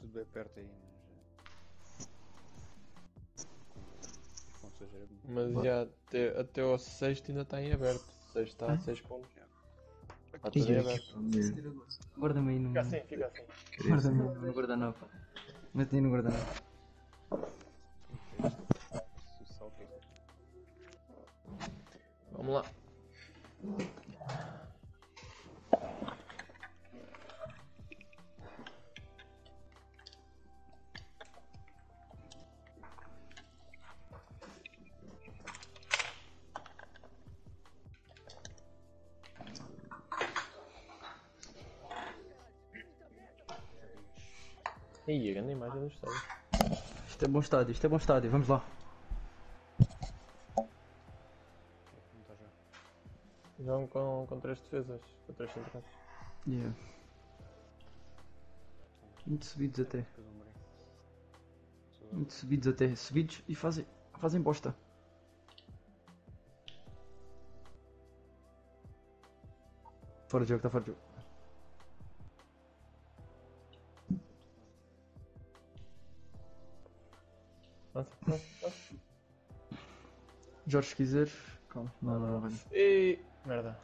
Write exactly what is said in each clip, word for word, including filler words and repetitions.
tudo bem perto aí, mas. Já... Mas já até, até ao sexto ainda está em aberto. O sexto está a seis pontos. Está tudo em aberto. Guarda-me aí no. Fica assim, fica assim. Guarda-me aí no guardanapo. Mete aí no guardanapo. Vamos lá. Ih, a grande imagem do estádio. Isto é bom estádio, isto é bom estádio, vamos lá. Jogam com, com três defesas, com três centrais. Yeah. Muito subidos até. Muito subidos até. Subidos e fazem, fazem bosta. Fora de jogo, está fora de jogo. Nossa, nossa, nossa. Jorge, se quiseres. Calma, não, não, não. E... merda.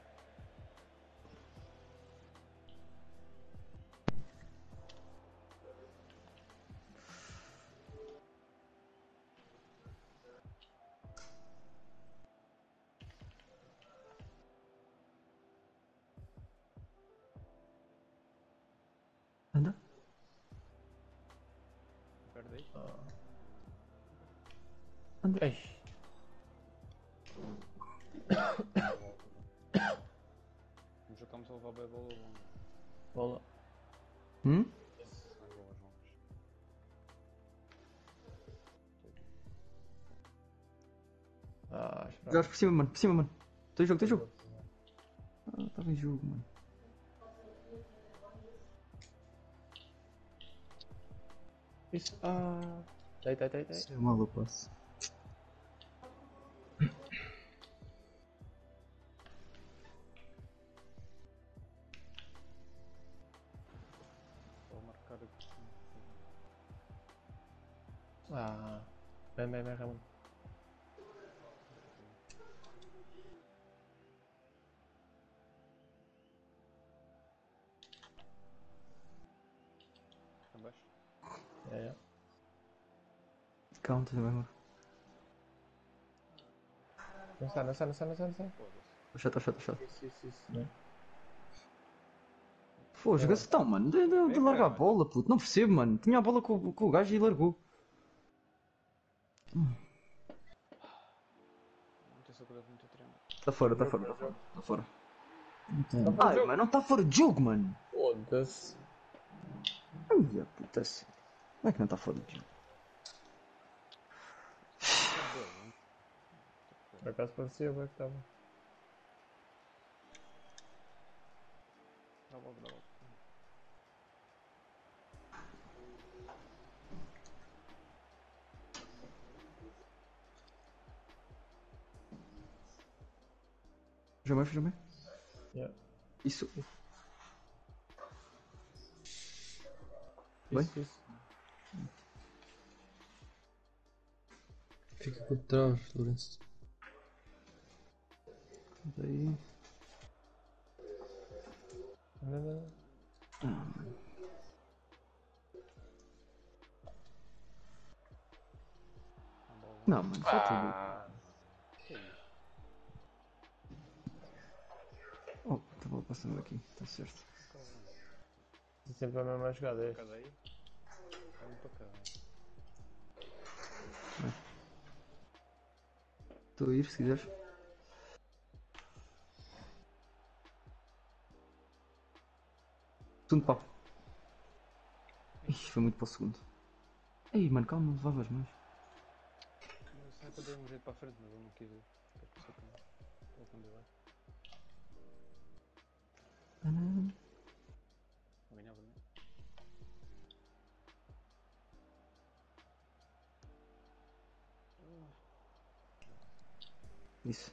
Anda. Perdei. Anda. Ei. Vamos jogar a levar bem a bola longa. Bola. Hum? Mais bolas longas. Ah, esperava. Jorge, por cima, mano, por cima, mano. Estou em jogo, estou em jogo. Ah, estava em jogo, mano. Isso. Ah. Dei, dei, dei, dei. Isso é mal, eu passo. Vou marcar aqui. Ah. Bem, bem, bem, Ramon. Abaixo. É, é. Calma, estás bem, mano. Não sai, não sai, não sai, não sai, não sai. Estou chato, estou chato, estou chato. Isso, isso, isso. Não. Pô, joga-se então, mano. De, de, de largar a bola, puto. Não percebo, mano. Tinha a bola com, com o gajo e largou. Não tem segurança muito trema. Está fora, está fora, está fora. Está fora. Tá fora de Ai, jogo. mano, não está fora de jogo, mano. Foda-se. Ai, puta assim. Como é que não está fora de jogo? Por acaso parecia bem que estava. Dá logo, dá logo. Já vai, já vai. Yeah. Isso. Isso, Bem? isso. Fica por trás, Lourenço. Daí. Não, não, não. Ah, mano. Não, mano, só tudo. Ah. Oh, tá bom, passando aqui, está certo. É sempre a mesma jogada, é. Cada aí. É um para cada. Estou a ir, se quiseres. Segundo pau. Ixi, foi muito para o segundo. Ei, mano, calma, levavas mais. Eu sei que eu dei um jeito para a frente, mas eu não quis ir. Quero que você ou quando eu vai. Ah, não. Ganhava, não é? Isso.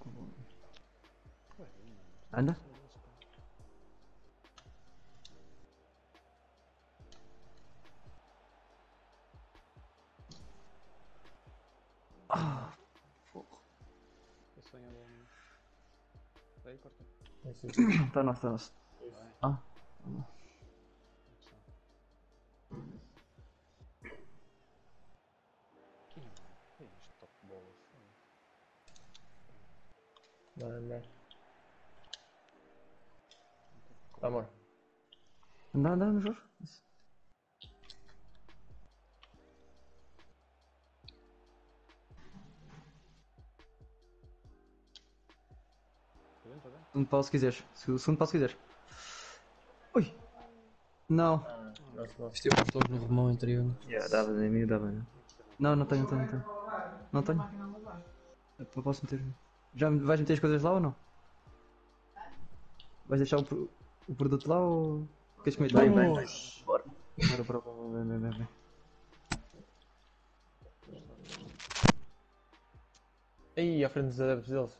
Anda. aí, corta. Tá nosso, tá nosso. Vai. Ah. Ih, mano, que é isto? Top de bola. foda. Vai, vai. Não tem que correr. Amor. Anda, anda, anda, Jorge. Isso. Tá dentro, tá dentro? Segundo pau se quiseres. Se- Segundo pau se quiseres. Ui! Não. Ah, nossa, nossa. Estive um toque no remão anterior. Yeah, dava, em mim dava. Né? Não, não tenho, não tenho, não tenho. Não tenho. Eu posso meter. Já me- vais meter as coisas lá ou não? Vais deixar o, pro- o produto lá ou. Queres que meta? Vem, vem. Bora. Bora, bora, bora, vem, vem, vem. Aí, à frente dos adeptos deles.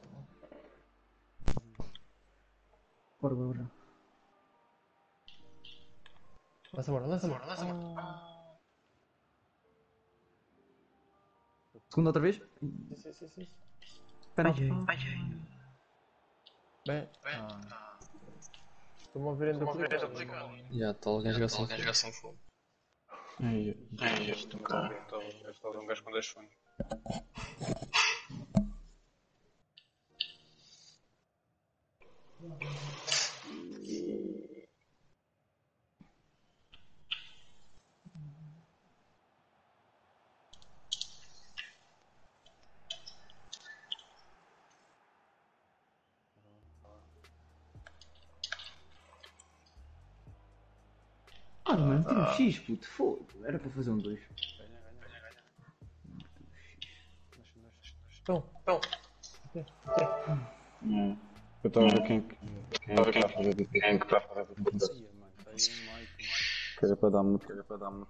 Bora, bora, bora. Lança amor, lança amor, lança amor. Segunda outra vez? Sim, sim, sim, sim. Penalti. Bem, ah. Estou-me a ver em duplicado. Já, está alguém a jogar sem fome. Aí, isto não está bem, estou a ver um gajo com dois fones. Ah, mano, tem um X, puto, fogo. Era para fazer um dois. Ganha, ganha, ganha, ganha. Deixa, deixa, deixa. Então, então. É. Eu estava a ver quem, quem é que está a fazer de quem é que está a fazer de Ia, mano, está aí um Mike. que era para dar muito, que era para dar muito.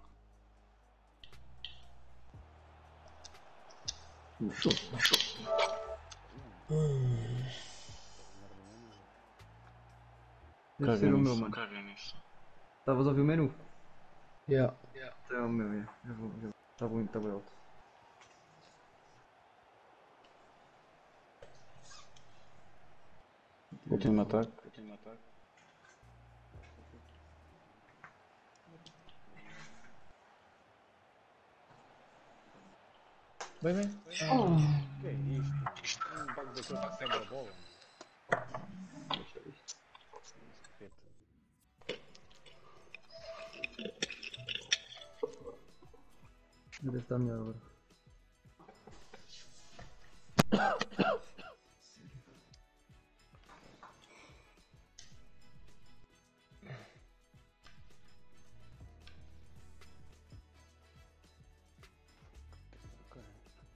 Deve ser o meu, mano. Estavas a ouvir o menu? Yeah. É o meu, é. Já vou, já vou. Está bem, está bem alto. Último ataque. Último ataque. Bem, bem. Que é isto? Um bug daquele que recebe a bola. Deixa isto. Esqueta. Deve estar melhor agora. Ok.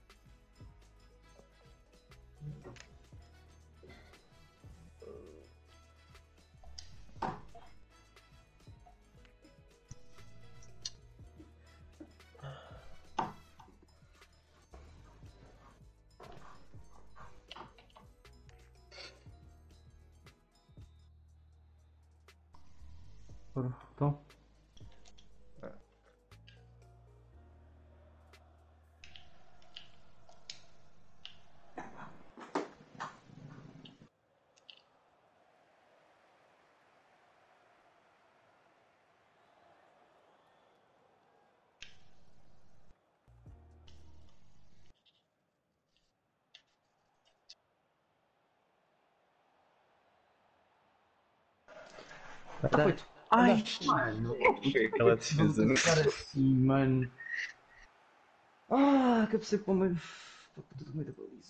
Bora, então. Está feito. Ai, mano. Foi aquela defesa. Vou ficar assim, mano. Ah, que eu pensei para o meio. Para o puto do meio da baliza.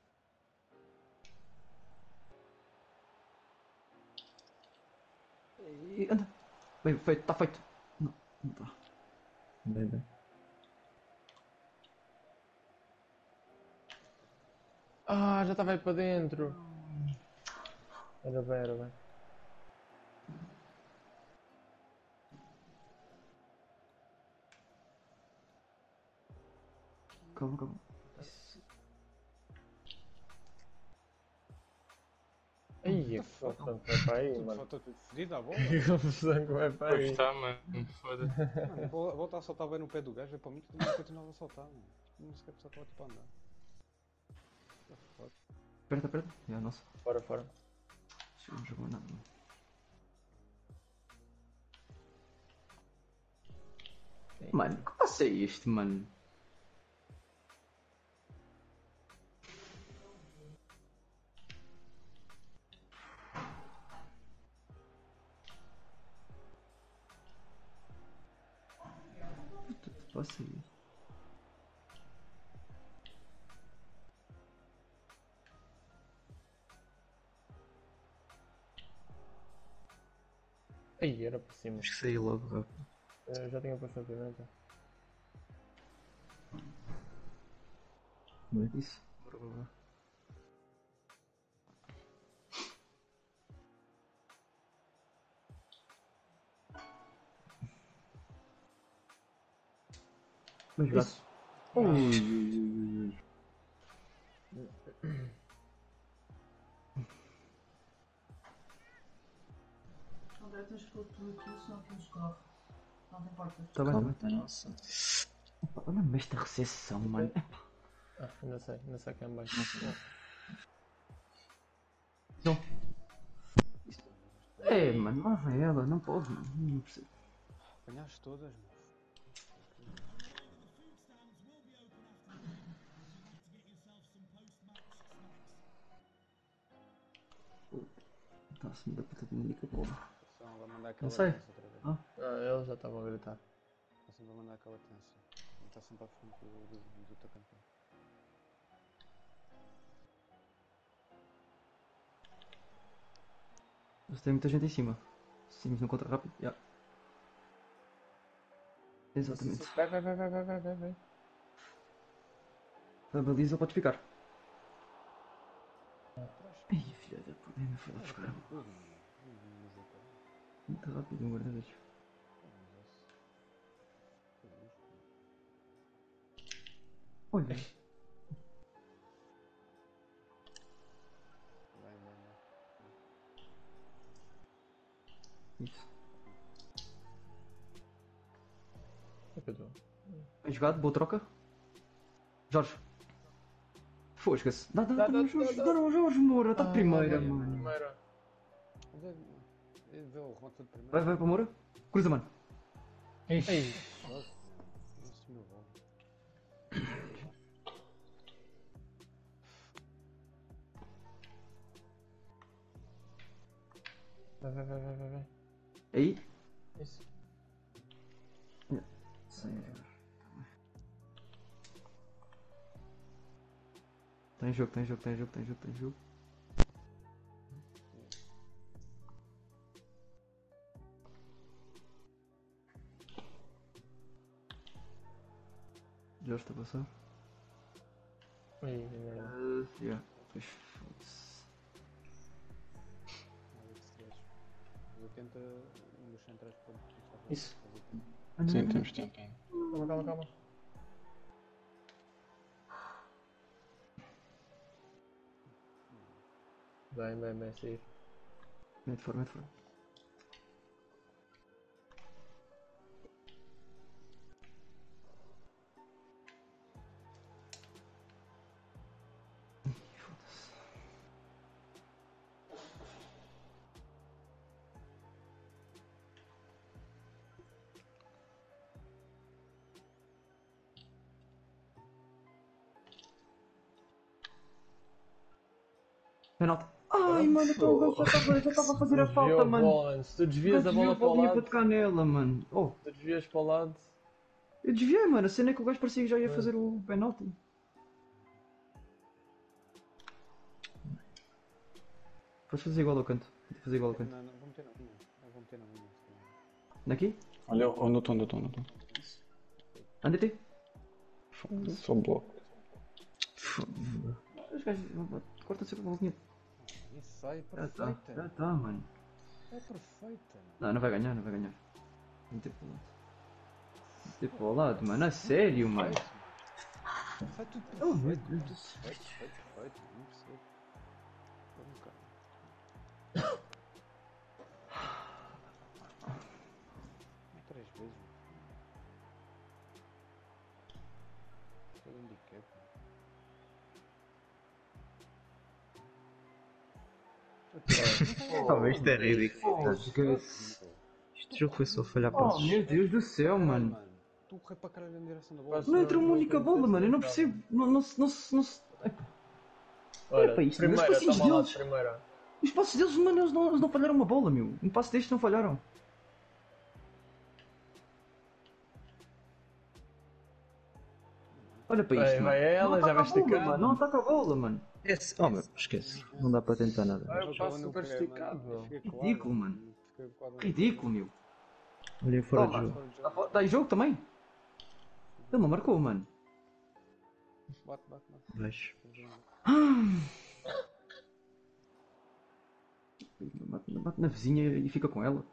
E anda. Bem feito, está feito. Não, não está. Bem, bem. Ah, já estava aí para dentro. Era bem, era bem. Calma, calma. Isso. Aí, foda-se, vai para aí, Tudo mano. falta tudo fedido à bola. Que confusão que vai para aí. Está, mano. Foda-se. Mano, a bola, a bola está a soltar bem no pé do gajo, é para mim que também continuava a soltar, mano. Não sequer precisava estar tipo a andar. What the fuck? Aperta, aperta. É a nossa. Fora, fora. Não jogou nada. Mano, que passo é este, mano? Puta, que passo é este? Aí, era por cima. Acho que saí logo rápido. Eu já tinha posto a pimenta. Não é disso? Bora, bora, bora. Bem jogado. Isso. Ui, ui, ui, ui. André, tens que pôr tudo aquilo, senão aquilo escorre. Não tem portas. Tá bem, tá bem. Calma, nossa. Epá, olha-me esta recepção, mano. Epá. Ah, ainda sei, ainda sei que é em baixo. Não. É, mano, lá vai ela, não pode, mano. Não percebo. Apanhaste todas, meu. Está-se-me da puta de indica, porra. Só vai mandar Não aquela sei. tensa outra vez. Ah. Ah, eles já estavam a gritar. Está sempre a mandar aquela tensa. Está sempre à frente do, do, do atacante. Mas tem muita gente em cima. Seguimos no contra rápido. Yeah. Exatamente. Vai, vai, vai, vai, vai, vai, vai, vai. A baliza pode ficar. Ai, filha da puta, ainda foi lá buscar. Muito rápido, um guarda-redes. Olha. Vai, vai, vai. Isso. É que eu tô. Bem jogado, boa troca. Jorge. Fosca-se. Dá, dá, Dá, dá, dá, dá, Jorge, dá, dá, dá. dá, Jorge Moura, está Ah, primeira, vai, mano. Primeira. Vê o remate tudo primeiro. Vai, vai para Moura. Cruza, mano. Ei. Nossa, meu bom. Vai, vai, vai, vai, vai, vai. Aí. Isso. Sim, tem jogo, tem jogo, tem jogo, tem jogo, tem jogo. Jorge está a passar. Aí, merda. Uh, yeah. Pois foda-se. oitenta nos centrais pode começar a Isso. Ah, não, Sim, não, temos tempo. Calma, calma, calma. Bem, bem, bem, sair. mete fora, mete fora. Ih, foda-se. Penalti. Ai, mano, então o gajo já estava já estava a fazer a Desviou falta, a mano. bola, mano. Se tu O desvias gajo a bola desviou para o bolinha para lado, tocar nela, mano. Oh, se tu desvias para o lado. eu desviei, mano. A cena é que o gajo parecia que já ia Mano. fazer o penalti. Podes fazer igual ao canto. Tenta fazer igual ao canto. Não, não, vou meter na minha. Eu vou meter na minha. Daqui? Olha, onde eu estou, onde eu estou, onde eu estou. Anda-te. Foda-se, só bloco. Os gajos. Corta sempre a bolinha. Isso sai Já tá, perfeita. já tá, mano. É perfeita. Não, não vai ganhar, não vai ganhar. Meter para o lado. Meter para o lado, mano. A sério, mano. Sai tudo Oh, meu perfeito. Deus. Perfeito, perfeito, perfeito. Não percebo. Tô um bocado. Três vezes. Foi um handicap. Oh, isto é ridículo. Este jogo foi só falhar Oh, passos. Meu Deus do céu, mano. Tu corre para caralho na direção da bola. Não entra uma única bola, mano. Eu não percebo. Não, não, se- não, se- não, se- Olha, para isto, os primeira, passinhos toma lá deles. de primeira. Os passos deles, mano, eles não, eles não falharam uma bola, meu. Um passo destes não falharam. Olha para isto, Vai, mano. vai ela, não já ataca vai a bola, esticado. mano. Não ataca a bola, mano. Esse... Oh, meu, esquece. Não dá para tentar nada. Ah, eu passo super esticado. Ridículo, mano. Ridículo, meu. Olha fora de Toma. jogo. Dá fo- Dá em jogo também? Ele não marcou, mano. Bate, bate, bate. Baixo. Bate, bate na vizinha e fica com ela.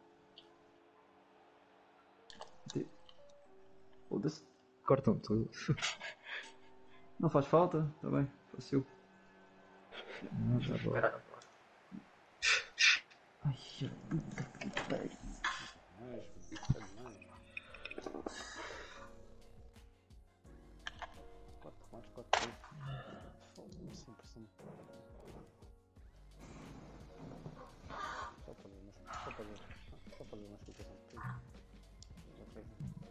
De- Foda-se. Cortam tudo. Não faz falta, tá bem. Fácil. Não, já vou. Ai, puta que pariu. Mais, isso é demais. quatro, quatro, quatro. Foda-me, cem por cento. Só para ver, mas só para ver. Só para ver uma explicação. Ok.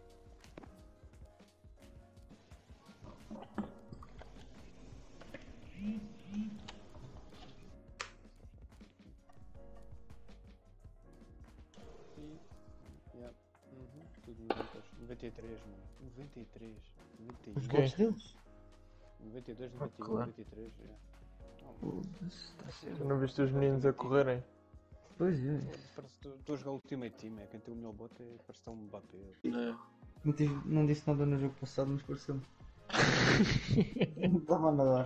E, yeah, uhum, tudo noventa, noventa e três, mano. noventa e três, noventa e um, Os gols deles? noventa e dois, noventa e um, claro. noventa e três, yeah. Foda-se, tá certo. Tu não viste os meninos a correrem? Pois é. Parece que estou a jogar o Ultimate Team, é quem tem o melhor bote é parece que está um bater. Não, tive, não disse nada no jogo passado, mas pareceu-me. Não estava a nadar.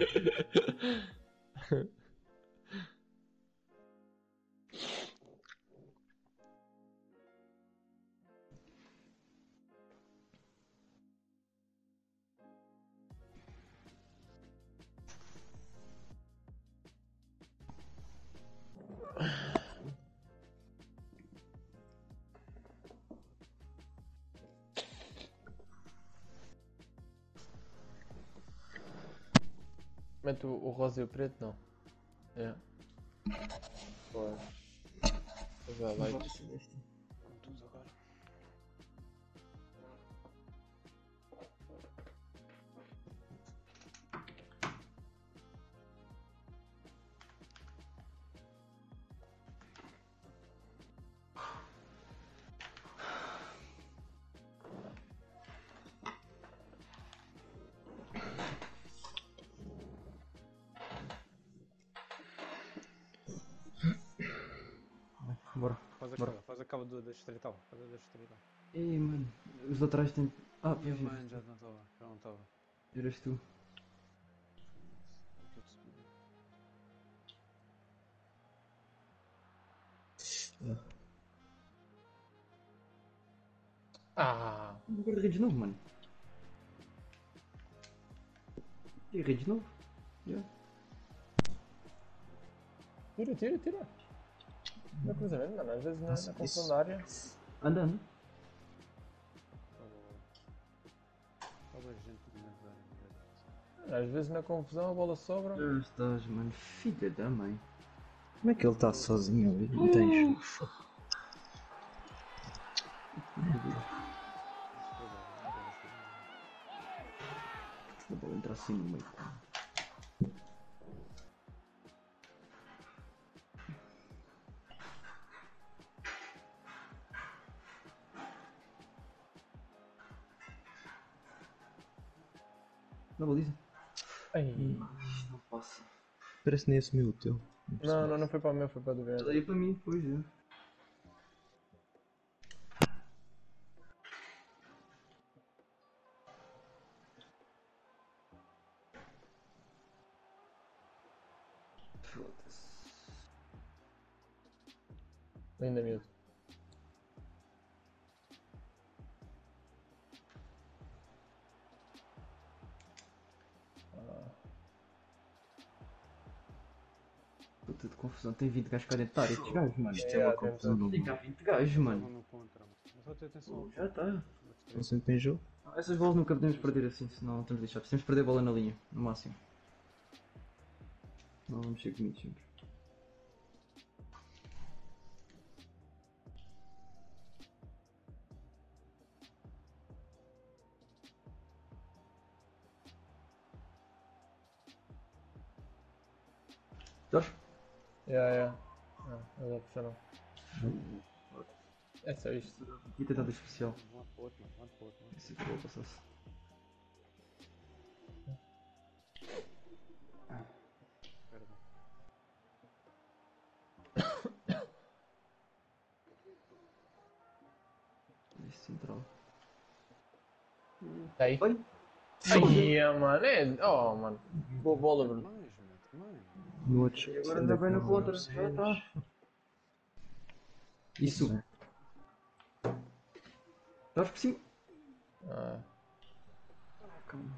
Mete o, o rosa e o preto, não. É. Pois. Pois é, lights. Com tudo agora. Bora. Faz a Bora. cava, faz a cava do- da estreital, faz a da estreital. Ei, mano. Os laterais têm. Ah, Minha pois mãe é. já não estava, já não estava. Eras tu. Ah! Um guarda-redes novo, mano. E redes novo? Yeah. Tira, tira, tira. Não é cruzamento, mano. Às vezes na, Nossa, na confusão isso. da área. Anda, anda. Talvez gente dentro da área. Às vezes na confusão a bola sobra. Já estás, mano. Filha da mãe. Como é que ele está sozinho ali? Não tens. A bola entra assim no meio. Na baliza. Ai. Não passa. Parece que nem assumiu o teu. Não, não, não foi para o meu, foi para o do Mas Verde. aí para mim, pois é. Foda-se. Ainda miúdo. Puta de confusão. Tem vinte gajos cá dentro da área. Estes gajos, mano. Isto é uma confusão do Tem cá vinte gajos, Estavam mano. no contra, mano. Mas só ter atenção. Já está. Não sempre em jogo. Essas bolas nunca podemos perder assim, senão estamos lixados. Temos de perder a bola na linha, no máximo. Não vamos ser comidos sempre. Jorge? Yeah, yeah. Não, não dá pra não. É só isto. Aqui tem nada especial. Vamos para o outro, mano. Vamos para o outro, mano. Esse aqui vou passar-se. Perdão. Este central. Tá aí. Oi? Ai, mano. É... Oh, mano. Boa bola, Bruno. Mais, mete mais. No outro. E agora já vai no contra. Já está. Isso. Jorge por cima. Ah, Calma.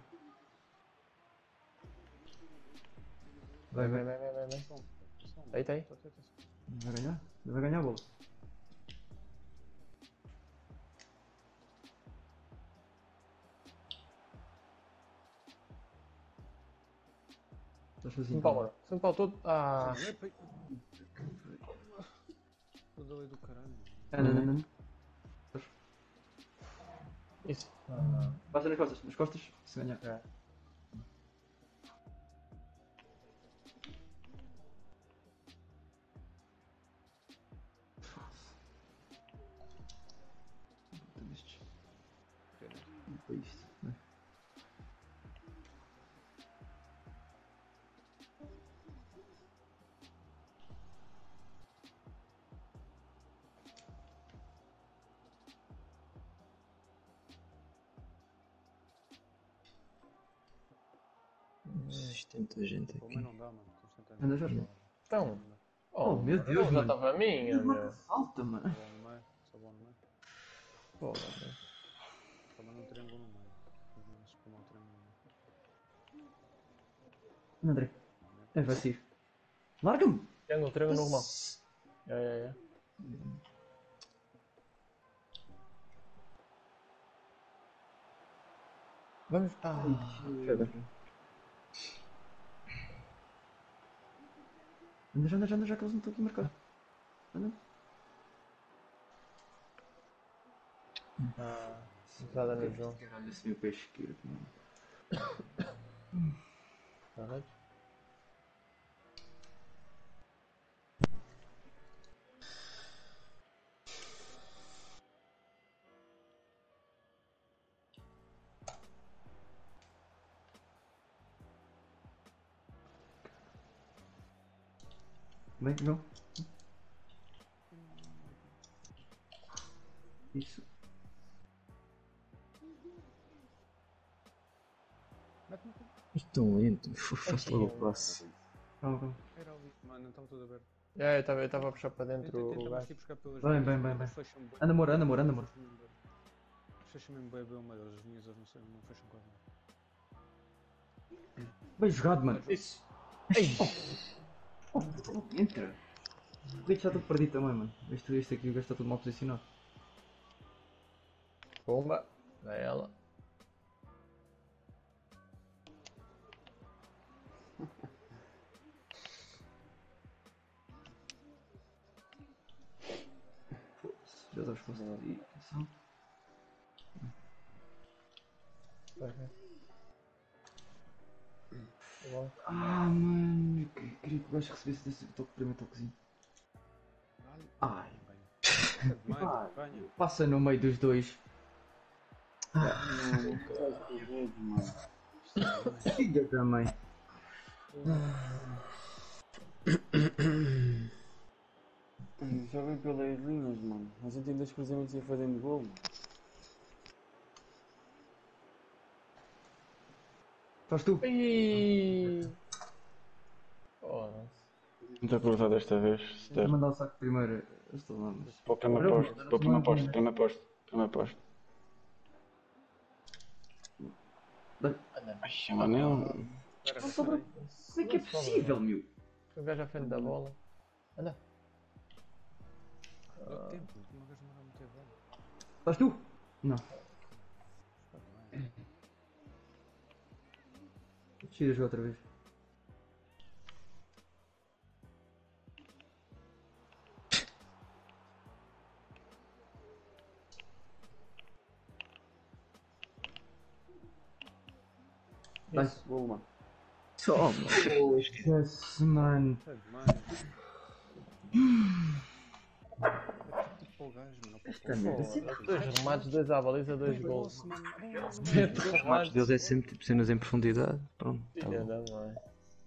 vai, Vai, vai, vai. vai, vai, vai. Som, som, Tá aí, tá aí. Só tenta som. Vai ganhar? Vai ganhar a bola. Estás sozinho. São Paulo, mano. São Paulo todo. Ah. Epa, tudo ali do caralho, mano. Anda, anda, anda. Isso. Ah, Passa nas costas, nas costas, se ganhar. é. Tudo isto. E foi isto, né? Isto tem muita gente Pô, aqui. mas não dá, mano. Constantemente. Anda, Jorge. Então. Oh, meu mano, Deus, já mano. estava a minha, meu. Salta, mano. Só bom no meio. Só bom no meio. Porra, meu. Só manda um triângulo no meio. Não se como um triângulo no meio. André. É vacio. Larga-me! Triângulo, triângulo normal. É, é, é. Vamos. Ah, Anda, já anda, já anda, já que eles não estão aqui a marcar. Anda. ah, entrada no João. Olha se meu peixe esquerdo, mano. Tá vendo? Vem, João. Isso. Mete-me aqui. Isto tão lento. Faz logo o passe. Calma, calma. Era ali. Mano, estava tudo aberto. É, eu estava eu estava a puxar para Tenta, dentro o tenta mais gajo. tipo buscar pelas Bem, linhas, bem, mano, bem, eles bem. fecham bem. Anda, amor, anda, amor, anda, amor. Fecham mesmo bem. Fecham mesmo bem, bem uma delas, as linhas eles não, sei, não fecham quase nada. Bem jogado, mano. Isso. Ei! Entra. O Rich está todo perdido também, mano. Este, este aqui, o gajo está todo mal posicionado. Bomba. Vai ela. Já estás com ali. Atenção. Vai, vai. Bom. Ah, mano. Eu que- queria que o gajo recebesse desse toque, primeiro toquezinho. Ai. Ganha. Ganha. Ganha. Passa no meio dos dois. Filha da mãe. Já vem pelas linhas, mano. A gente ainda cruzamentos ia fazendo gol, mano. Faz tu. Ih! Foda-se. Não está cruzado desta vez. Tenta Certo. mandar o saco primeiro. Eu estou lá, mas. Para o primeiro Olha, posto. olha, Para o primeiro olha, posto. olha. Primeiro posto. Primeiro posto. Ai, mano, eu... Espera, Não sobra. espera aí. Como é que é possível, meu? O gajo à frente da bola. Anda. Deu tempo, uma vez demorou muito a bola. Faz tu? Não. Tira a jogar outra vez. Vai. Isso. Gol, mano. Toma. Oh, esquece, mano. É demais. É tipo para o gajo, mano. Para o gajo. Dois remates, dois à baliza, dois gols. Nossa, mano. Bem, Os Os deles é sempre tipo cenas em profundidade. Pronto, tá Filha bom. da mãe.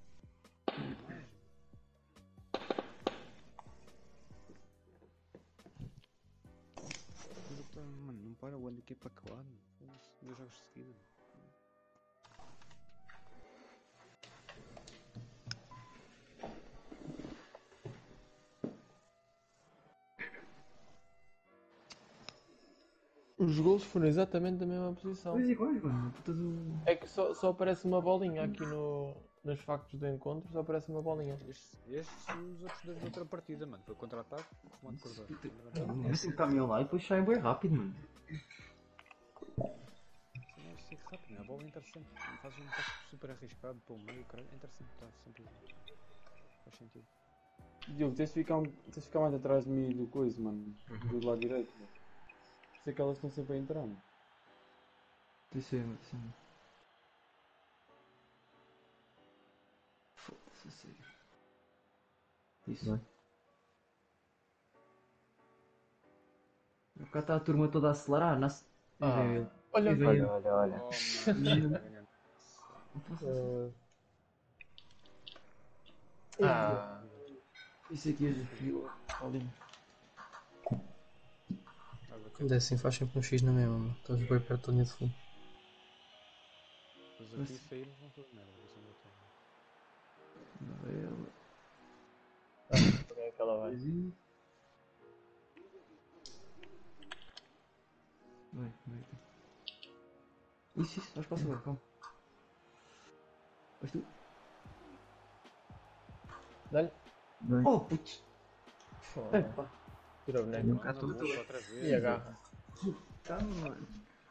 Mano, não para o ano aqui para acabar. Dois jogos de seguida. Os gols foram exatamente da mesma posição. Dois iguais, mano. Tudo... É que só, só aparece uma bolinha aqui no, nos factos do encontro, só aparece uma bolinha. Estes, estes os outros dois da outra partida, mano. Foi contra-ataque, comando por dois. Esse caminhão lá e depois saem bem rápido, mano. Não sei rápido, né? A bola é interessante. Faz um passo super arriscado para o meio, cara. É interessante, está sempre. Faz sentido. Diogo, tens de ficar, um- tens de ficar mais atrás de mim do coisa, mano. Do lado direito. Mano. Sei que elas estão sempre a entrar. Mano. Isso é, mano. Isso é. Foda-se, a sério. Isso. Vai. Cá está a turma toda a acelerar. Nasce... Ah, E vem olha, E vem Olha, ele. olha, olha. Oh, mano, está ganhando. Uh, ah, Isso aqui é desafio. Ali. Vai bater. Quando é assim faz sempre um X na mesma, mano. Estamos bem perto da linha de fundo. Os aqui saímos vão tudo merda. Isso não bater. Ele. ah, por aí que ela vai. Vai, vai. Isso, isso, vais para a segunda, calma. Vais tu? Dá-lhe. Vai. Oh, putz! Foda. Epá, Tira o boneco. Não, não, não, outra vez. E agarra. calma, mano.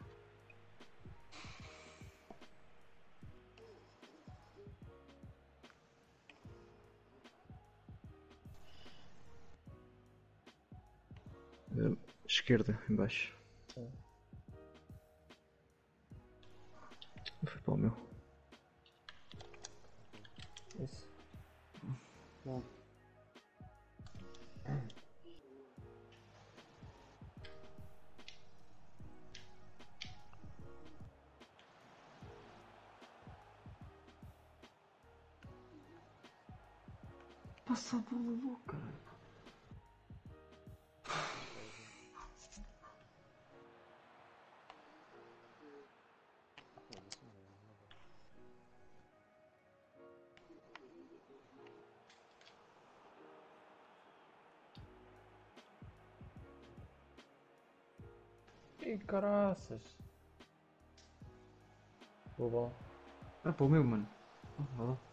Uh, Esquerda, em baixo. Sim. Foi para o meu. Isso. Passa a bola logo, caralho. Ih, caraças. Boa bola. Ah, para o meu, mano. Ah, vai lá.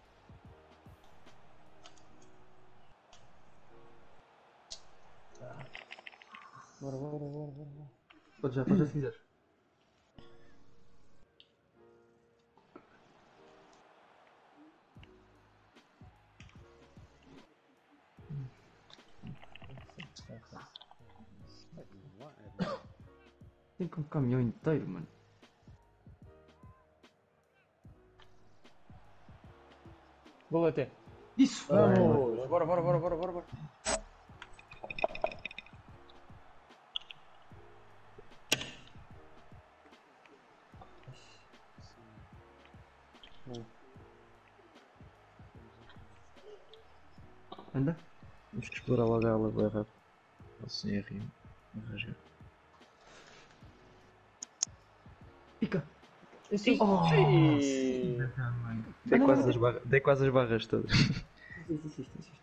Bora, bora, bora, bora. bora. Pode já, pode já se quiseres. É de lá, é de lá. Tem que um caminhão inteiro, mano. Golete. Isso! Vamos! Bora, bora, bora, bora, bora, bora. Anda. Temos que explorar logo ela bem rápido. Assim é rio. Arranjar. Pica! Isso. Oh! Ei. Dei quase as barras, dei quase as barras todas. Insiste, insiste, insiste.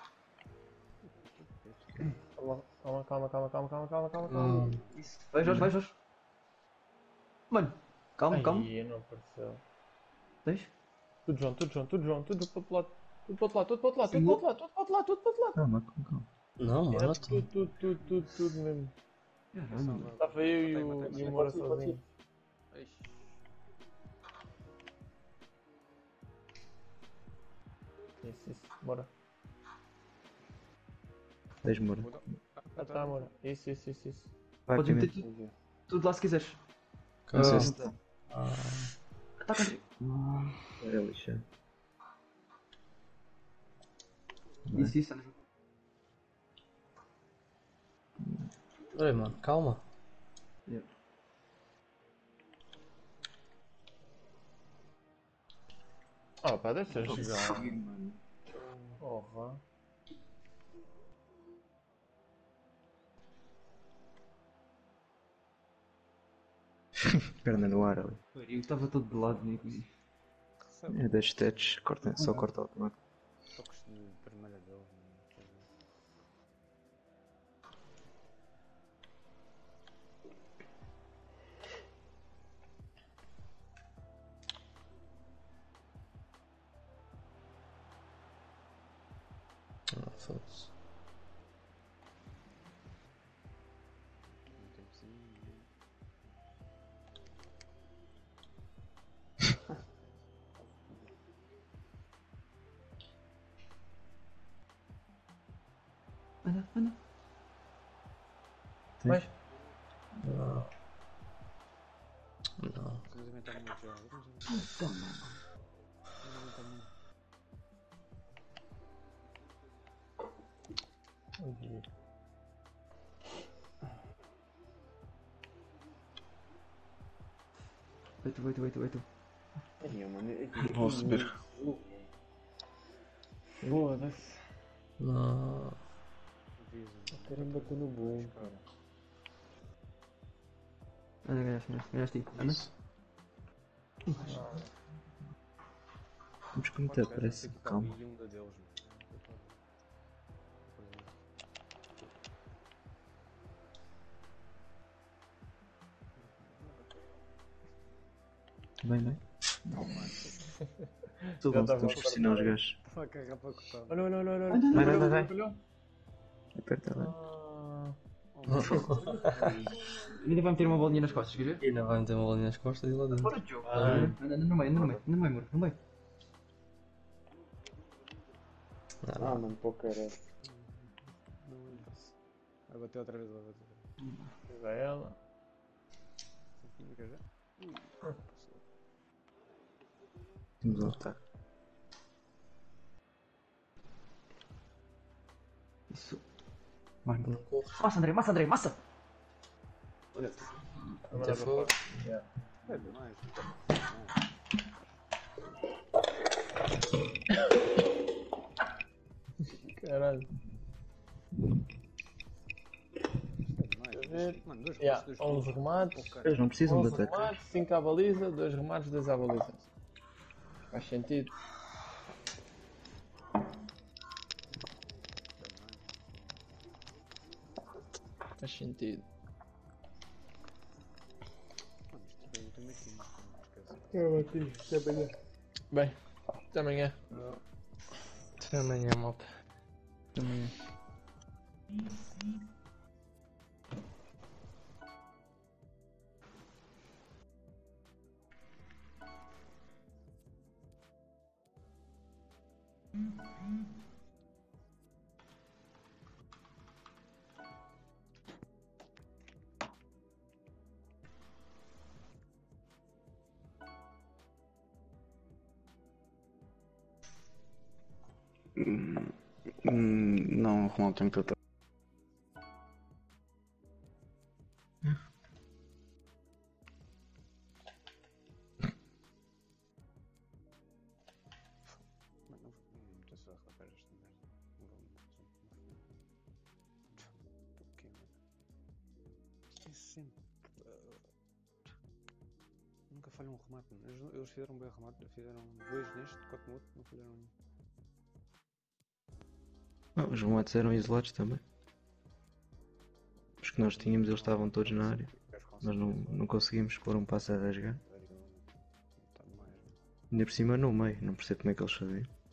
Calma, calma, calma, calma, calma, calma, calma, calma, calma. Hum. Isso. Vai, Jorge, vai, Jorge. Mano, calma, calma. Ai, não apareceu. Tens? Tudo junto, tudo junto, tudo junto, tudo para o outro lado. Tudo para o outro lado, tudo para o outro lado, tudo para o outro lado, tudo para o outro lado, tudo para o outro lado. Calma, calma, calma. Não, Era mano, tudo, tudo, tudo, tudo, tudo mesmo. Caralho, mano. Estava eu e o, e o Moura sozinho. Eixe. Isso, isso, bora. Tens Moura. Muda. Ah, tá, Moura. Isso, isso, isso, isso. Vai, Podes meter Pimenta. tudo, tudo lá se quiseres. Não sei calma. se está. Tá contra. Não. É lixado. Isso, isso, André. Olha, mano, calma. Yeah. Ah pá, deixa eu jogar. Seguir, mano. Porra. Perna no ar ali. Eu estava todo de lado, Nico. Recebe É das stats, corta, só corta automático. toques de primeira dele. não sei lá. Ah, foda-se. Não tem que ser. Anda, anda. Mas, Não. Não. Vamos inventar muito já. Vamos Toma. inventar muito. Vai tu, vai tu, vai tu, vai tu. Ai, mano, é Vou receber. Foda-se. Não. Avisa. Quero bater no bom, cara. Anda, ganhaste, ganhaste, ganhaste. Anda. Isso. Vamos com muita pressa, calma. E um da deles, mano. Bem, bem. Estou Já bom, tava estamos a por sinal os gajos. Estava a cagar para cortar. Olha, olha, olha, olha. Vai, vai, vai, vai. Olha, olha. Aperta lá. Ah, Ainda vai meter uma bolinha nas costas, quer ver? E ainda vai meter uma bolinha nas costas e lá dentro. Fora de jogo. Ah. Anda, anda no meio, anda no meio, anda no meio, amor, no meio. Não, ah, não. mano, pô, cara. Não, vai bater outra vez, vai bater outra vez. Vai ela. Fica já. Ui, passou. Temos um ataque. Isso. Vai, Não corre. massa, André, massa, André, massa! Até fogo. É demais. Caralho. É demais. ver. Mano, dois Yeah, passos, dois onze passos. remates. Pô, cara. Eles não precisam de onze ataque. remates, cinco à baliza, dois remates, dois à baliza. Faz sentido. Faz sentido. Mano, isto tem- tem meio que não esquece. Eu bati, até amanhã. Bem, até amanhã. Até amanhã, malta. Também. Hum, hum, não, Romão, tenho que tratar. Mano, não não estou só a relatar esta merda. Não vou muito. Porquê, mano? Isto é sempre. ah, Nunca falham um remate, mano. Eles, eles fizeram um bem remate, fizeram dois neste, quatro no outro, não fizeram nenhum. Ah, os remates eram isolados também. Os que nós tínhamos, eles estavam todos na área. Nós não, não conseguimos pôr um passo a rasgar. Está demais, mano. Ainda por cima no meio, não percebo como é que eles faziam.